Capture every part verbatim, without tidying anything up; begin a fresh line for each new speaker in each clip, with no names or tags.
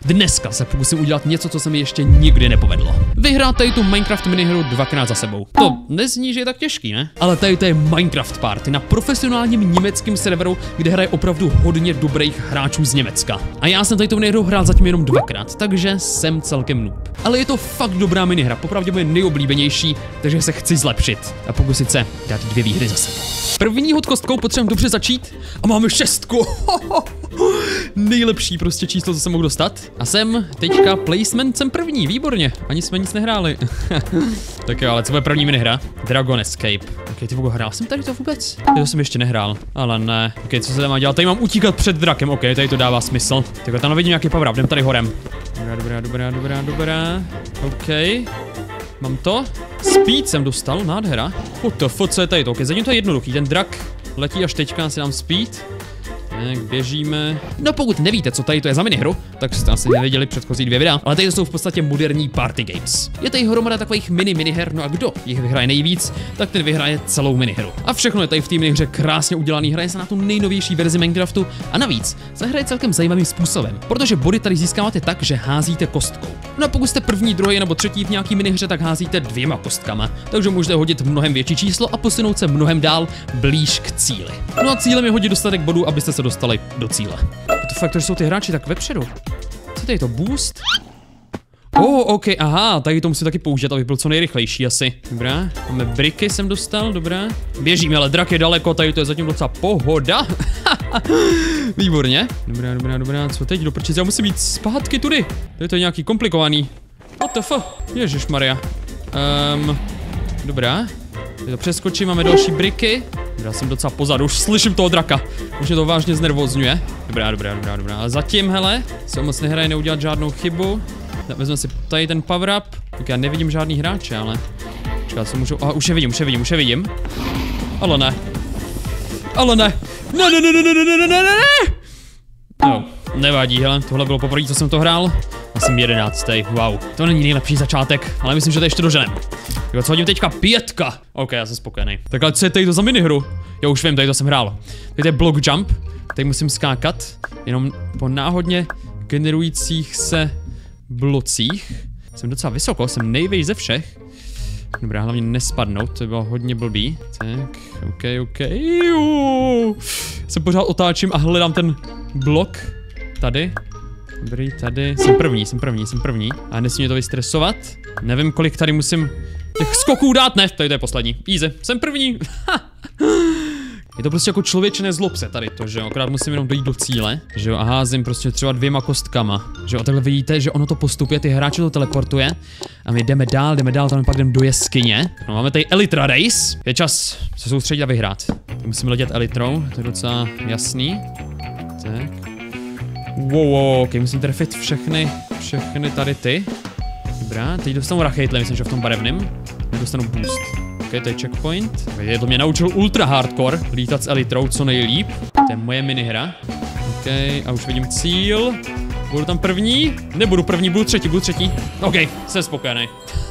Dneska se pokusím udělat něco, co se mi ještě nikdy nepovedlo. Vyhrát tady tu Minecraft minihru dvakrát za sebou. To nezní, že je tak těžký, ne? Ale tady to je Minecraft Party na profesionálním německém serveru, kde hraje opravdu hodně dobrých hráčů z Německa. A já jsem tady tu minihru hrál zatím jenom dvakrát, takže jsem celkem noob. Ale je to fakt dobrá minihra, popravdě moje nejoblíbenější, takže se chci zlepšit a pokusit se dát dvě výhry za sebou. První hod kostkou potřebujeme dobře začít a máme šestku. Nejlepší prostě číslo, co jsem mohl dostat. A jsem teďka placement, jsem první, výborně. Ani jsme nic nehráli. Tak jo, ale co bude první minihra? Dragon Escape. Ok, ty hrál jsem tady to vůbec? To jsem ještě nehrál, ale ne. Ok, co se tam má dělat? Tady mám utíkat před drakem, ok, tady to dává smysl. Tak tam vidím nějaký power up, jdem tady horem. Dobrá, dobrá, dobrá, dobrá, dobrá. Ok. Mám to? Speed jsem dostal, nádhera. What the fuck, co je tady to? Ok, zatím to je jednoduchý, ten drak letí až teďka, si dám speed. Tak, běžíme. No pokud nevíte, co tady to je za minihru, tak jste asi nevěděli předchozí dvě videa, ale tady to jsou v podstatě moderní party games. Je tady hromada takových mini miniher, no a kdo jich vyhraje nejvíc, tak ten vyhraje celou minihru. A všechno je tady v té minihře krásně udělaný, hraje se na tu nejnovější verzi Minecraftu a navíc se hraje celkem zajímavým způsobem, protože body tady získáváte tak, že házíte kostkou. No a pokud jste první, druhý nebo třetí v nějaký minihře, tak házíte dvěma kostkama, takže můžete hodit mnohem větší číslo a posunout se mnohem dál blíž k cíli. No a cílem je hodit dostatek bodů, abyste se dostali do cíle. To fakt, že jsou ty hráči tak vepředu. Co tady to? Boost? Oh, ok, aha, tady to musím taky použít, abych byl co nejrychlejší asi. Dobrá, máme briky jsem dostal, dobrá. Běžíme, ale drak je daleko, tady to je zatím docela pohoda. Výborně. Dobrá, dobrá, dobrá, co teď do prčic? Já musím jít zpátky tudy. Je to nějaký komplikovaný. What the fuck? Ježišmarja. Um, dobrá. Tady to přeskočím, máme další briky. Já jsem docela pozadu, už slyším toho draka. Už mě to vážně znervózňuje. Dobrá, dobrá, dobrá, dobrá. Ale zatím, hele, se moc nehraje, neudělat žádnou chybu. Vezmeme si tady ten power up. Tak já nevidím žádný hráče, ale... Počkat, co můžu... Aha, už je vidím, už je vidím, už je vidím. Ale ne. Ale ne. Ne, ne, ne, ne, ne, ne, ne, ne, ne. No, nevadí, hele, tohle bylo poprvé, co jsem to hrál. Já jsem jedenáctý, wow. To není nejlepší začátek, ale myslím, že to ještě doženem. Jo, co hodím teďka? Pětka. Ok, já jsem spokojený. Tak ale co je tady to za minihru? Já už vím, tady to jsem hrál. Tady je block jump. Tady musím skákat. Jenom po náhodně generujících se blocích. Jsem docela vysoko, jsem nejvejš ze všech. Dobrá, hlavně nespadnout, to bylo hodně blbý. Tak, ok, ok. Juuu. Se pořád otáčím a hledám ten blok. Tady. Dobrý, tady. Jsem první, jsem první, jsem první. A nesmí mě to vystresovat. Nevím, kolik tady musím těch skoků dát. Ne, tady to je poslední. Easy, jsem první. Je to prostě jako člověče, nezlob se tady to, že jo, akorát musím jenom dojít do cíle, že jo, a házím prostě třeba dvěma kostkama, že jo, a takhle vidíte, že ono to postupuje, ty hráče to teleportuje a my jdeme dál, jdeme dál, tam pak jdeme do jeskyně. No máme tady Elytra Race, je čas se soustředit a vyhrát. Musíme letět Elytrou, to je docela jasný. Tak. Wow, wow, ok, musím trefit všechny, všechny tady ty. Dobrá, teď dostanu rachejtle, myslím, že v tom barevném, nedostanu boost. Ok, to je checkpoint. Je to mě naučil ultra hardcore lítat s Elytrou co nejlíp. To je moje minihra. Ok, a už vidím cíl. Budu tam první? Nebudu první, budu třetí, budu třetí. Ok, jsem spokojený.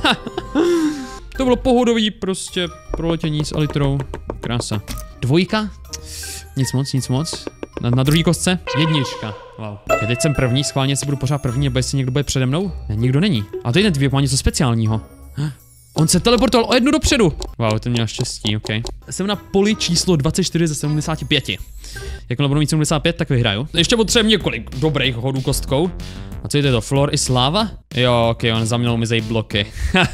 To bylo pohodový prostě proletění s Elytrou. Krása. Dvojka? Nic moc, nic moc. Na, na druhý kostce? Jednička. Wow. Okay, teď jsem první, schválně si budu pořád první, nebo jestli někdo bude přede mnou? Ne, nikdo není. A to je ten dvě, má něco speciálního. On se teleportoval o jednu dopředu. Wow, ten měl štěstí, ok. Jsem na poli číslo dvacet čtyři ze sedmdesáti pěti. Jakmile budu mít sedmdesát pět, tak vyhraju. Ještě potřebujeme několik dobrých hodů kostkou. A co je to? Floor is lava? Jo, ok, on za mnou mizej bloky.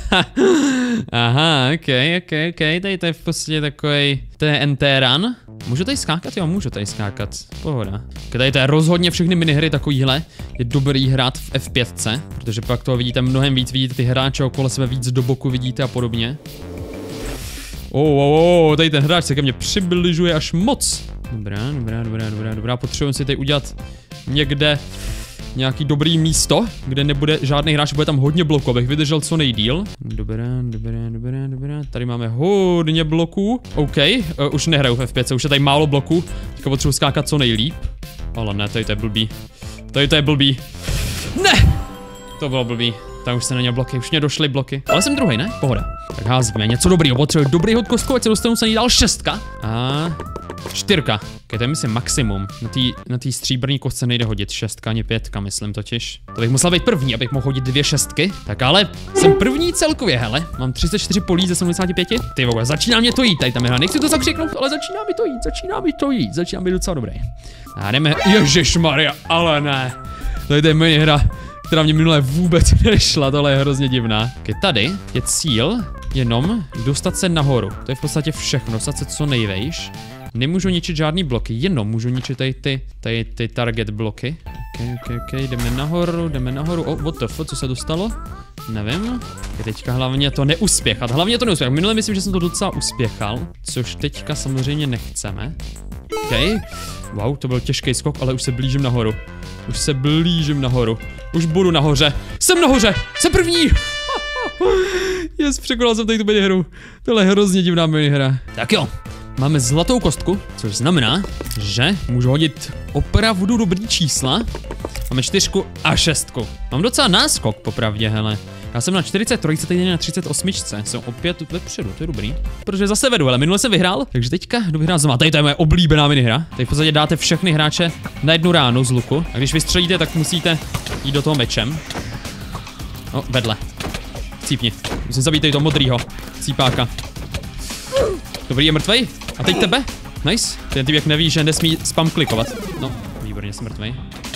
Aha, ok, ok, ok, tady to je v podstatě takovej, to je N T run. Můžu tady skákat? Jo, můžu tady skákat. Pohoda. Tady to je rozhodně všechny minihry takovýhle. Je dobrý hrát v F pět, protože pak toho vidíte mnohem víc, vidíte ty hráče okolo sebe víc do boku, vidíte a podobně. Oh, oh, oh, tady ten hráč se ke mně přibližuje až moc. Dobrá, dobrá, dobrá, dobrá, dobrá, potřebujeme si tady udělat někde nějaký dobrý místo, kde nebude žádný hráč, bude tam hodně bloků, abych vydržel co nejdýl. Dobrá, dobrá, dobrá, dobrá, tady máme hodně bloků. OK, uh, už nehraju v F pět, už je tady málo bloků, teďka potřebuji skákat co nejlíp. Ale ne, tady to je blbý. Tady to je blbý. Ne! To bylo blbý. Tam už se neměl bloky, už mě došly bloky. Ale jsem druhý, ne? Pohoda. Tak házíme něco dobrýho, potřebuji dobrý hod kostkou, ať se dostanu se ní dál šestka. A Čtyřka. Okay, to je myslím maximum. Na té na tý stříbrný kostce nejde hodit šestka, ani pětka, myslím totiž. To bych musel být první, abych mohl hodit dvě šestky. Tak ale jsem první celkově, hele. Mám třicet čtyři polí ze sedmdesáti pěti. Ty vole, začíná mě to jít, tady tam je. Nechci to zakřiknout, ale začíná mi to jít, začíná mi to jít, začíná být docela dobrý. A jdeme, ježišmarja, ale ne. Tady je minihra, která mě minule vůbec nešla, tohle je hrozně divná. Okay, tady je cíl jenom dostat se nahoru. To je v podstatě všechno, dostat se co nejvejš. Nemůžu ničit žádný bloky, jenom můžu ničit tady ty, tady ty target bloky. Ok, ok, ok, jdeme nahoru, jdeme nahoru. Oh, what the fuck, co se dostalo? Nevím. Je teďka hlavně to neuspěchat, hlavně to neuspěchat. Minule myslím, že jsem to docela uspěchal, což teďka samozřejmě nechceme. Ok, wow, to byl těžký skok, ale už se blížím nahoru. Už se blížím nahoru. Už budu nahoře. Jsem nahoře, jsem první! Yes, překonal jsem tady tu minihru. Tohle je hrozně divná minihra. Tak jo. Máme zlatou kostku, což znamená, že můžu hodit opravdu dobrý čísla. Máme čtyřku a šestku. Mám docela náskok, popravdě, hele. Já jsem na čtyřicet tři, teď na třicet osm. Jsem opět vepředu, to je dobrý. Protože zase vedu, ale minule jsem vyhrál, takže teďka jdu vyhrát znova. Tady to je moje oblíbená minihra. Tady v podstatě dáte všechny hráče na jednu ránu z luku. A když vystřelíte, tak musíte jít do toho mečem. No, vedle. Cípni. Musím zabít tady toho modrýho cípáka. Dobrý, je mrtvej. A teď tebe? Nice. Ten týpek neví, že nesmí spam klikovat. No, výborně, jsem mrtvej.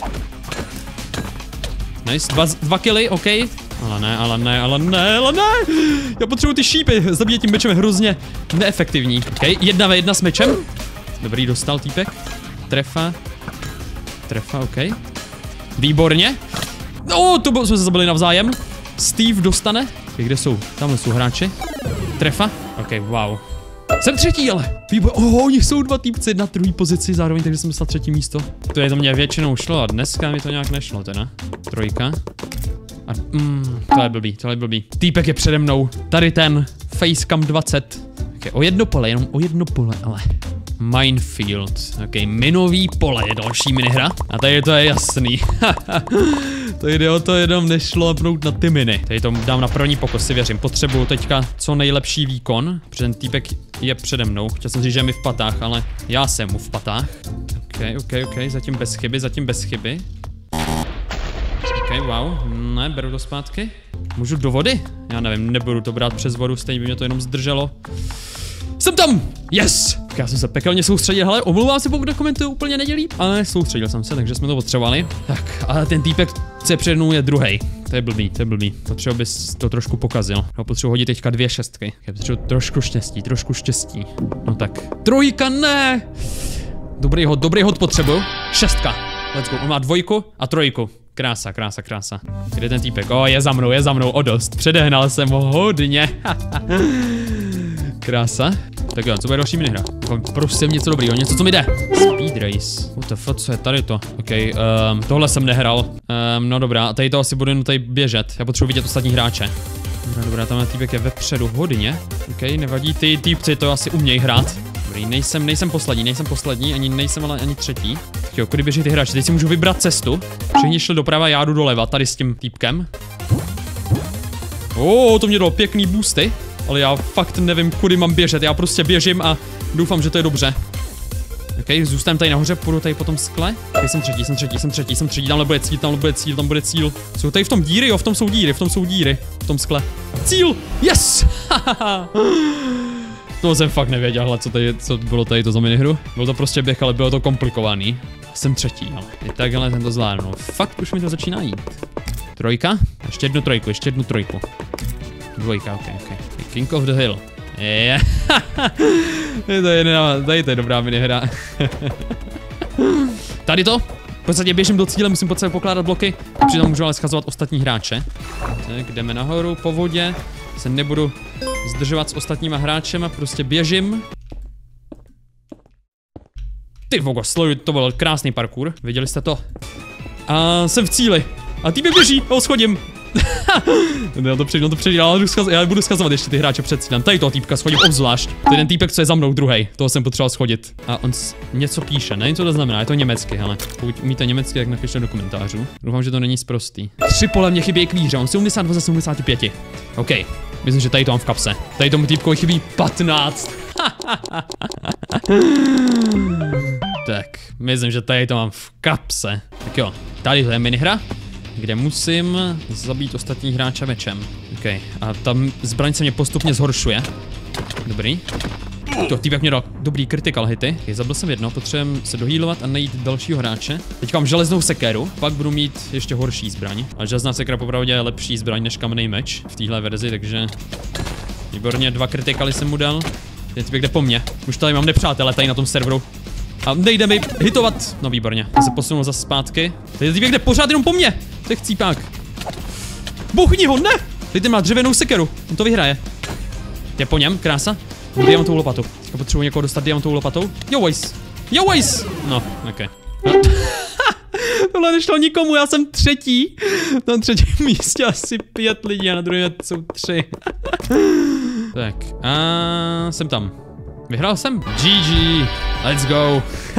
Nice, dva, dva killy, OK. Ale ne, ale ne, ale ne, ale ne. Já potřebuji ty šípy. Zabíjet tím mečem je hrozně neefektivní. OK, jedna ve jedna s mečem. Dobrý, dostal týpek. Trefa. Trefa, OK. Výborně. No, to bylo, jsme se zabili navzájem. Steve dostane. Kde jsou? Tamhle jsou hráči. Trefa. OK, wow. Jsem třetí, ale výbor. Oh, oni jsou dva týpci na druhé pozici zároveň, takže jsem dostal třetí místo. To je to mě většinou šlo a dneska mi to nějak nešlo teda. Trojka. A mm, to je blbý, to je blbý. Týpek je přede mnou. Tady ten Facecam dvacet. Okay, o jedno pole, jenom o jedno pole, ale. Minefield. Ok, minový pole je další minihra. A tady to je jasný. To jde o to jenom nešlapnout na ty miny. Tady to dám na první pokus, si věřím. Potřebuju teďka co nejlepší výkon, protože ten týpek je přede mnou. Chtěl jsem říct, že je mi v patách, ale já jsem mu v patách. Ok, ok, ok, zatím bez chyby, zatím bez chyby. Ok, wow, ne, beru to zpátky. Můžu do vody? Já nevím, nebudu to brát přes vodu, stejně by mě to jenom zdrželo. Jsem tam! Yes! Já jsem se pekelně soustředil, hele, omlouvám se, pokud komentuju úplně nedělí, ale soustředil jsem se, takže jsme to potřebovali. Tak, ale ten týpek, co je před mnou, je druhej. To je blbý, to je blbý. Potřebuji, bys to trošku pokazil. No, potřebuji hodit teďka dvě šestky. Já potřebuji trošku štěstí, trošku štěstí. No tak. Trojka, ne! Dobrý hod, dobrý hod potřebuju. Šestka. Let's go. On má dvojku a trojku. Krása, krása, krása. Kde ten týpek? O, je za mnou, je za mnou, o dost. Předehnal jsem ho hodně. Krása. Tak jo, co bude další minihra? Prosím, něco dobrýho, něco, co mi jde. Speed race. What the fuck, co je tady to? OK, um, tohle jsem nehrál. Um, no dobrá, a tady to asi budu jen tady běžet. Já potřebuji vidět ostatní hráče. Dobrá, dobrá, tam týpek je vepředu hodně. OK, nevadí, ty týpci to asi umějí hrát. Dobrý, nejsem, nejsem poslední, nejsem poslední, ani nejsem ale ani třetí. Tak jo, kudy běží ty hráči, teď si můžu vybrat cestu. Všichni šli doprava, já jdu doleva, tady s tím týpkem. Oh, to mě dalo pěkný boosty. Ale já fakt nevím, kudy mám běžet, já prostě běžím a doufám, že to je dobře. OK, zůstám tady nahoře, půjdu tady po tom skle. OK, jsem třetí, jsem třetí, jsem třetí, jsem třetí, tamhle bude cíl, tamhle bude cíl, tam bude cíl. Jsou tady v tom díry, jo, v tom jsou díry, v tom jsou díry, v tom skle. Cíl, yes! To jsem fakt nevěděl, ale co, tady, co bylo tady to za minihru. Bylo to prostě běh, ale bylo to komplikovaný. Jsem třetí, ale i takhle jsem to zvládnul. Fakt už mi to začíná jít. Trojka, ještě jednu trojku, ještě jednu trojku. Dvojka, ok, ok. King of the Hill. Yeah. To je jedna, tady to je dobrá minihra. Tady to. V podstatě běžím do cíle, musím potřebovat pokládat bloky. Přitom můžu ale schazovat ostatní hráče. Tak jdeme nahoru po vodě. Se nebudu zdržovat s ostatníma hráčema, prostě běžím. Ty vogo, sleduj, to byl krásný parkour. Viděli jste to? A jsem v cíli. A týpek běží, ho schodím. Já to přijdu, to přijdu, já, já budu schazovat ještě ty hráče před cílem. Tady toho týpka schodím obzvlášť. To je ten týpek, co je za mnou, druhej. Toho jsem potřeboval schodit. A on něco píše, nevím, co to znamená, je to německy, hele. Pokud umíte německy, tak napište do komentářů. Doufám, že to není sprostý. Tři pole mě chybí k výhře, on sedmdesát dva ze sedmdesáti pěti. OK, myslím, že tady to mám v kapse. Tady tomu týpkovi chybí patnáct. Tak, myslím, že tady to mám v kapse. Tak jo, tady to je minihra, kde musím zabít ostatní hráče mečem. OK, a tam zbraň se mě postupně zhoršuje. Dobrý. To týpek mě dal dobrý critical hity. Okay, zabil jsem jedno, potřebujeme se dohýlovat a najít dalšího hráče. Teď mám železnou sekéru, pak budu mít ještě horší zbraň. A železná sekera popravdě je lepší zbraň než kamenný meč v téhle verzi, takže... Výborně, dva criticaly jsem mu dal. Ten týpek jde po mně. Už tady mám nepřátele tady na tom serveru. A nejde mi hitovat. No výborně, já se posunul zase zpátky. Ten týpek jde pořád jenom po mně. To je chcípák. Bouchni ho, ne! Teď ten má dřevěnou sekeru, on to vyhraje. Je po něm, krása. Diamantovou lopatu. Teďka potřebuji někoho dostat diamantovou lopatou. Jo, Waze. Jo, Waze. No, ok. No. Tohle nešlo nikomu, já jsem třetí. Na třetím místě asi pět lidí a na druhém jsou tři. Tak, a jsem tam. Vyhrál jsem. G G. Let's go.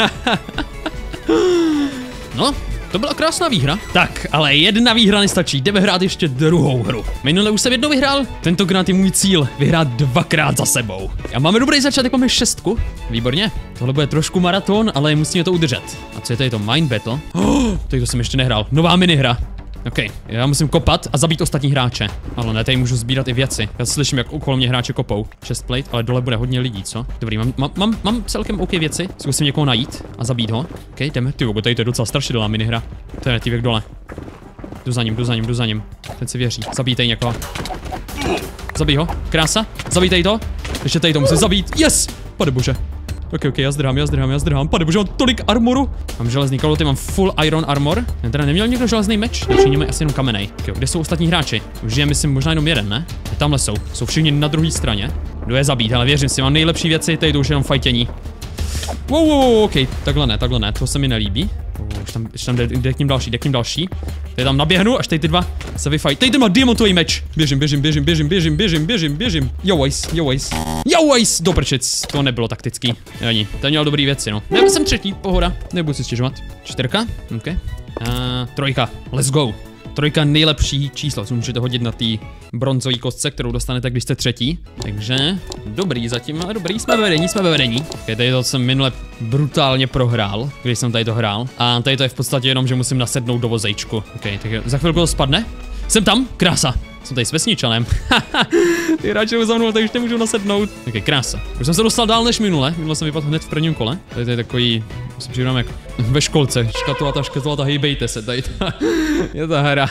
No. To byla krásná výhra. Tak, ale jedna výhra nestačí, jdeme hrát ještě druhou hru. Minule už jsem jednou vyhrál, tentokrát je můj cíl vyhrát dvakrát za sebou. A máme dobrý začátek, máme šestku. Výborně, tohle bude trošku maraton, ale musíme to udržet. A co je tady to? Mind Battle? Oh, to jsem ještě nehrál, nová minihra. OK, já musím kopat a zabít ostatní hráče. Ale ne, tady můžu sbírat i věci. Já slyším, jak okolo mě hráče kopou. Chestplate, ale dole bude hodně lidí, co? Dobrý, mám, mám, mám, mám celkem OK věci. Zkusím někoho najít a zabít ho. OK, jdeme. Ty, tady to je docela strašidelná minihra. To je týpek dole. Jdu za ním, jdu za ním, jdu za ním. Ten si věří. Zabijte někoho. Zabij ho. Krása. Zabijte to. Ještě tady to musím zabít. Yes! Pane bože. Ok, ok, já zdrhám, já zdrhám, já zdrhám. Pane bože, mám tolik armoru. Mám železný kaloty, mám full iron armor. Já teda neměl někdo železný meč? Všichni mají asi jenom kamenej. Okay, kde jsou ostatní hráči? Už je, myslím, možná jenom jeden, ne? I tamhle jsou. Jsou všichni na druhé straně. Jdu je zabít, ale věřím si, mám nejlepší věci, tady to už jenom fajtění. Wow, wow, wow, ok, takhle ne, takhle ne, to se mi nelíbí. Oh, už tam, už tam jde, jde k ním další, jde k ním další. Tady tam naběhnu, až tady ty dva se vyfajt. Tady ten má diamantový meč. Běžím, běžím, běžím, běžím, běžím, běžím, běžím, běžím. Jo, Waze, jo, Waze. Jo, Waze, do prčic. To nebylo taktický. Ani, ten měl dobrý věci, no. Já jsem třetí, pohoda, nebudu si stěžovat. Čtyřka, ok. A trojka, let's go. Trojka nejlepší číslo, co můžete hodit na té bronzové kostce, kterou dostanete, když jste třetí. Takže dobrý zatím, ale dobrý, jsme ve vedení, jsme ve vedení. Okay, tady to jsem minule brutálně prohrál, když jsem tady to hrál. A tady to je v podstatě jenom, že musím nasednout do vozejčku. Ok, tak za chvilku to spadne. Jsem tam, krása. Jsem tady s vesničanem. Ty hráči jdou za mnou, takže nemůžu nasednout. Ok, krása. Už jsem se dostal dál než minule. Minule jsem vypadl hned v prvním kole. Tady to je takový, si přijdu jak ve školce. Škatulata, škatulata, hejbejte se. Tady ta, je ta hra.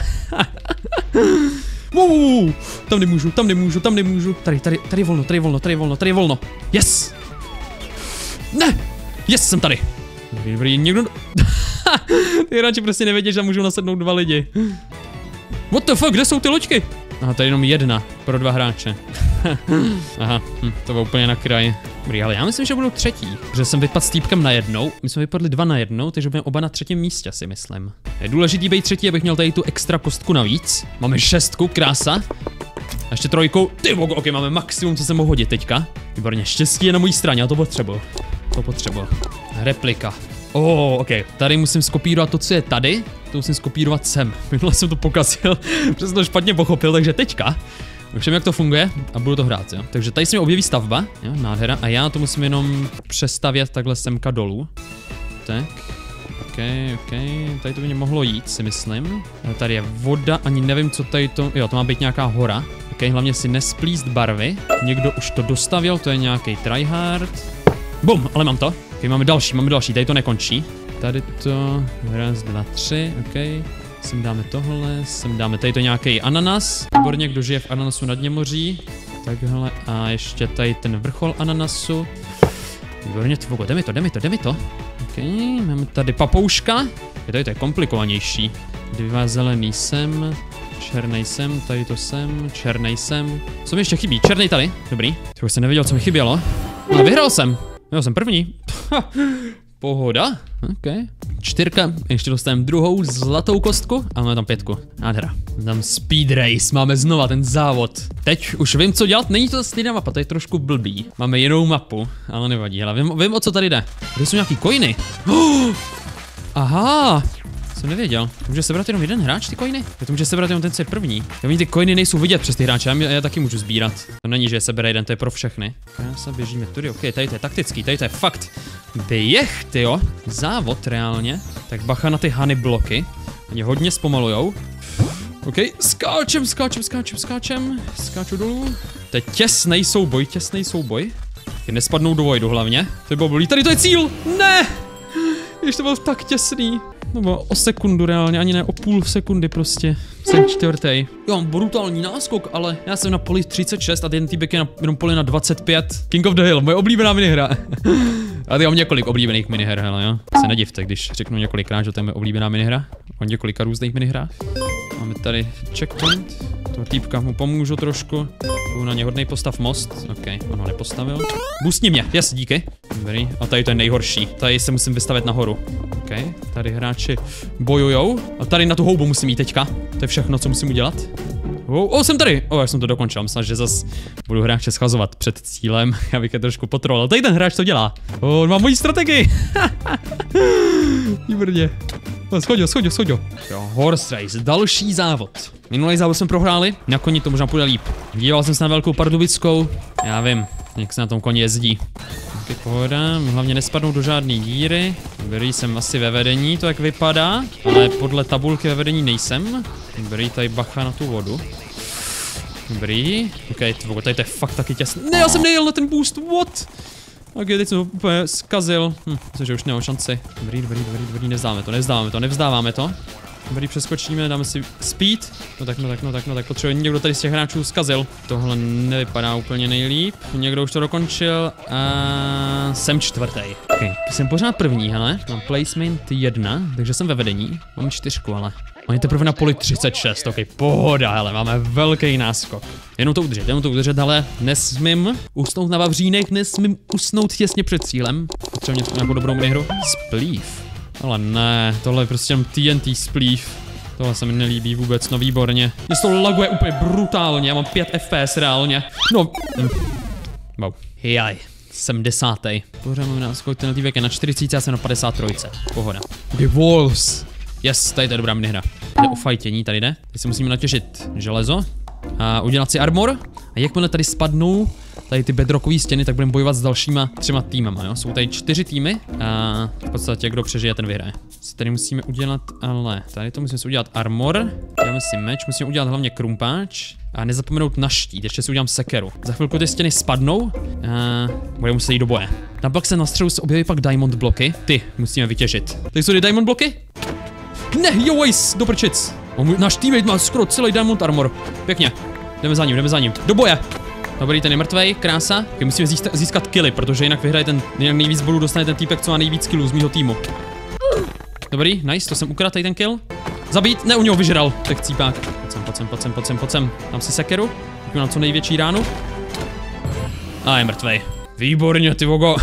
Wow, tam nemůžu, tam nemůžu, tam nemůžu. Tady, tady, tady je volno, tady je volno, tady je volno, tady je volno. Yes! Ne! Yes, jsem tady. Dobrý, dobrý, někdo... Ty hráči prostě nevědí, že můžou nasednout dva lidi. What the fuck, kde jsou ty loďky? Aha, tady je jenom jedna pro dva hráče. Aha, hm, to bylo úplně na kraji. Dobrý, ale já myslím, že budou třetí. Protože jsem vypadl s týpkem na jednou, my jsme vypadli dva na jednou, takže budeme oba na třetím místě, si myslím. Je důležitý být třetí, abych měl tady tu extra kostku navíc. Máme šestku, krása. A ještě trojku. Ty vogo, ok, máme maximum, co se mohu hodit teďka. Výborně, štěstí je na mojí straně, a to potřebuji. To potřebuji. Replika. Oh, ok, tady musím skopírovat to, co je tady, to musím skopírovat sem. Minule jsem to pokazil, protože jsem to špatně pochopil, takže teďka už vím, jak to funguje a budu to hrát, jo. Takže tady se mi objeví stavba, jo, nádhera, a já to musím jenom přestavět takhle semka dolů. Tak, ok, ok, tady to by mě mohlo jít, si myslím. A tady je voda, ani nevím, co tady to, jo, to má být nějaká hora. Ok, hlavně si nesplíst barvy, někdo už to dostavil, to je nějaký tryhard. Bum, ale mám to. Ok, máme další, máme další, tady to nekončí. Tady to, raz, dva, tři, ok. Sem dáme tohle, sem dáme tady to nějaký ananas. Výborně, kdo žije v ananasu na dně moří. Takhle a ještě tady ten vrchol ananasu. Výborně, tvogo, jde mi to, jde mi to, jde mi to. Ok, máme tady papouška. Tady to je komplikovanější. Dva zelený sem, černej sem, tady to sem, černej sem. Co mi ještě chybí? Černej tady, dobrý. Trochu jsem nevěděl, co mi chybělo. Ale vyhrál jsem. Já jsem první. Pohoda. Ok. Čtyřka. Ještě dostaneme druhou zlatou kostku. A máme tam pětku. Nádhera. Tam speed race. Máme znova ten závod. Teď už vím, co dělat. Není to stejná mapa, to je trošku blbý. Máme jinou mapu, ale nevadí. Hele, vím, vím, o co tady jde. Tady jsou nějaký coiny. Oh! Aha. Jsem nevěděl. To může sebrat jenom jeden hráč, ty coiny? To může sebrat jenom ten, co je první. Já vím, ty coiny nejsou vidět přes ty hráče, já, já taky můžu sbírat. To není, že je sebere jeden, to je pro všechny. Krása, běžíme tudy, ok, tady to je taktický, tady to je fakt běh, tyjo. Závod reálně. Tak bacha na ty hany bloky. Oni hodně zpomalujou. OK, skáčem, skáčem, skáčem, skáčem. Skáču dolů. To je těsnej souboj, těsnej souboj. Nespadnou do vojdu hlavně. To bylo bolí. Tady to je cíl! Ne! Ještě to bylo tak těsný. No bylo o sekundu reálně, ani ne o půl sekundy prostě. Jsem čtvrtý. Jo, mám brutální náskok, ale já jsem na poli třicet šest a ten týbek je na jenom poli na dvacet pět. King of the Hill, moje oblíbená minihra. A ty mám několik oblíbených miniher, hele jo. Se nedivte, když řeknu několikrát, že to je moje oblíbená minihra. O několika různých minihrách. Máme tady checkpoint. Toho týpka mu pomůžu trošku. Budu na ně hodnej, postav most. OK, on ho nepostavil. Boostni mě, yes, díky. Dobrý. A tady to je nejhorší. Tady se musím vystavit nahoru. OK, tady hráči bojujou. A tady na tu houbu musím jít teďka. To je všechno, co musím udělat. Oh, oh, jsem tady! Oh, já jsem to dokončil. Myslím, že zas budu hráče schazovat před cílem, abych je trošku potrolil. Tady ten hráč to dělá. Oh, on má moji strategii. Výborně. No, schodil, schodil, schodil. Jo, horse race, další závod. Minulý závod jsme prohráli, na koni to možná půjde líp. Díval jsem se na Velkou Pardubickou, já vím, jak se na tom koni jezdí. Tak pohoda, hlavně nespadnou do žádné díry. Dobrý, jsem asi ve vedení, to jak vypadá, ale podle tabulky ve vedení nejsem. Dobrý, tady bacha na tu vodu. Dobrý, ok, tady to je fakt taky těsný. Ne, já jsem nejel na ten boost, what? Ok, teď jsem ho úplně zkazil. Hm, myslím, že už nemám šanci. Dobrý, dobrý, dobrý, dobrý, nevzdáme to, nevzdáme to, nevzdáváme to. Dobrý, přeskočíme, dáme si speed. No tak, no tak, no tak, no tak, potřebuje někdo tady z těch hráčů zkazil. Tohle nevypadá úplně nejlíp. Někdo už to dokončil a jsem čtvrtý. Ok, jsem pořád první, hele. Mám placement jedna, takže jsem ve vedení. Mám čtyřku, ale. On je teprve na poli třicet šest, ok, pohoda, hele, máme velký náskok. Jenom to udržet, jenom to udržet, ale nesmím usnout na vavřínech, nesmím usnout těsně před cílem. Potřebuji nějakou dobrou minihru. Splýv. Ale ne, tohle je prostě T N T splýv. Tohle se mi nelíbí vůbec, no výborně. Mě to laguje úplně brutálně, já mám pět F P S reálně. No. Hm. Wow. Jaj. Jsem desátý. Pořád mám náskok, ten tývek je na čtyřicet, já jsem na padesát tři. Pohoda. Okay, walls. Yes, tady to je dobrá minihra. Jde o fajtění, tady jde. Teď si musíme natěžit železo a udělat si armor. A jakmile tady spadnou tady ty bedrockové stěny, tak budeme bojovat s dalšíma třema týmama, jo. Jsou tady čtyři týmy a v podstatě kdo přežije, ten vyhraje. Co tady musíme udělat, ale tady to musíme si udělat armor. Děláme si meč, musíme udělat hlavně krumpáč. A nezapomenout na štít, ještě si udělám sekeru. Za chvilku ty stěny spadnou a budeme muset jít do boje. Tam pak se na středu se objeví pak diamond bloky. Ty musíme vytěžit. Tady jsou ty diamond bloky? Ne, jo, Waze, do prčic. Náš teammate má skoro celý diamond armor. Pěkně. Jdeme za ním, jdeme za ním. Do boje. Dobrý, ten je mrtvej, krása. Okay, musíme získat, získat killy, protože jinak vyhraje ten, jinak nejvíc bodů dostane ten týpek, co má nejvíc killů z mýho týmu. Dobrý, nice, to jsem ukradl tady ten kill. Zabít, ne, u něho vyžral, tak cípák. Pojď sem, pojď sem, pojď sem, pojď sem, pojď sem. Dám si sekeru, tak mám co největší ránu. A je mrtvej. Výborně, ty vogo.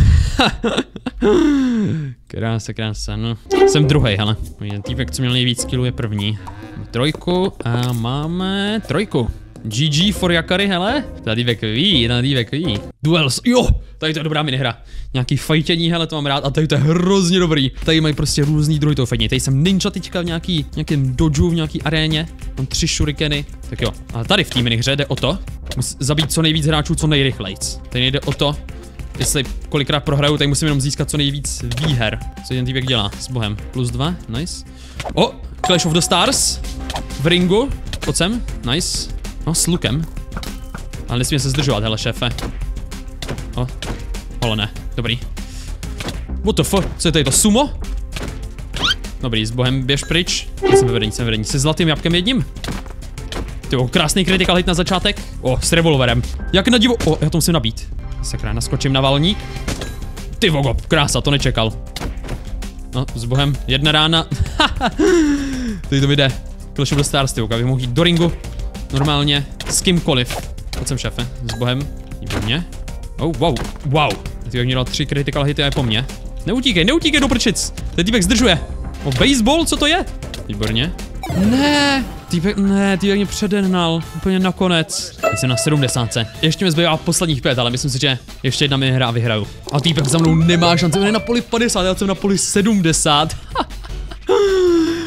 Krása, krása, no. Jsem druhej, hele. Ten týpek, co měl nejvíc killů, je první. Trojku a máme trojku. G G for Jakary, hele. Ten týpek ví, ten týpek ví. Duels, jo, tady to je dobrá minihra. Nějaký fajtění, hele, to mám rád a tady to je hrozně dobrý. Tady mají prostě různý druhy toho fajtění. Tady jsem ninja teďka v nějaký, nějakém doju, v nějaký aréně. Mám tři shurikeny. Tak jo, a tady v té minihře jde o to, zabít co nejvíc hráčů co nejrychlejc. Tady nejde o to, jestli kolikrát prohraju, tak musím jenom získat co nejvíc výher. Co ten týpek dělá s bohem. Plus dva, nice. O, Clash of the Stars. V ringu, pojď sem, nice. No, s lukem. Ale nesmíme se zdržovat, hele, šéfe. O, ale ne, dobrý. What the fuck, co je tady to, sumo? Dobrý, s bohem běž pryč. Já jsem ve vedení, jsem ve vedení, se zlatým jabkem jedním. Tyjo, krásný critical hit na začátek. O, s revolverem. Jak na divu, o, já to musím nabít. Sakra, naskočím na valník. Ty vogo, krása, to nečekal. No, s bohem, jedna rána. Tady to vyjde. Clash of the Stars, ty vogo, abych mohl jít do ringu. Normálně, s kýmkoliv. Pojď sem, šéfe, s bohem. Výborně. Oh, wow, wow. Ty jak mě dal tři critical hity a je po mně. Neutíkej, neutíkej do prčic. Ten týpek zdržuje. O, baseball, co to je? Výborně. Ne, týpek, ne, týpek mě předehnal. Úplně nakonec. Jsem na sedmdesátce. Ještě mi zbývá posledních pět, ale myslím si, že ještě jedna minihra a vyhraju. A týpek za mnou nemá šanci, on je na poli padesát, já jsem na poli sedmdesát.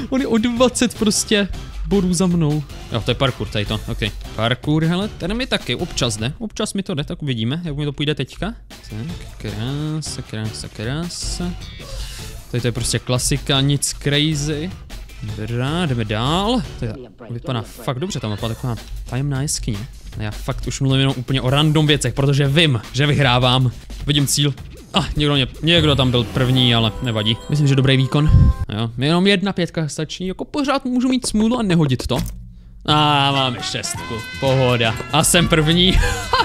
On je o dvacet prostě bodů za mnou. Jo, to je parkour, tady to, ok. Parkour, hele, ten mi taky občas jde, občas mi to jde, tak uvidíme, jak mi to půjde teďka. Tak, krása, krása, krása. Tady to je prostě klasika, nic crazy. Dobrá, jdeme dál. To je, vypadá fakt dobře, tam vypadá taková tajemná jeskyně. Já fakt už mluvím jenom úplně o random věcech, protože vím, že vyhrávám. Vidím cíl. A ah, někdo, mě, někdo tam byl první, ale nevadí. Myslím, že dobrý výkon. Jo, jenom jedna pětka stačí, jako pořád můžu mít smůlu a nehodit to. A ah, máme šestku, pohoda. A jsem první.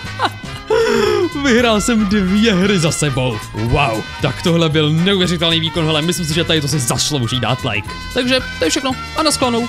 Vyhrál jsem dvě hry za sebou. Wow, tak tohle byl neuvěřitelný výkon, hele, myslím si, že tady to si zašlo už jí dát like. Takže to je všechno a naschledanou.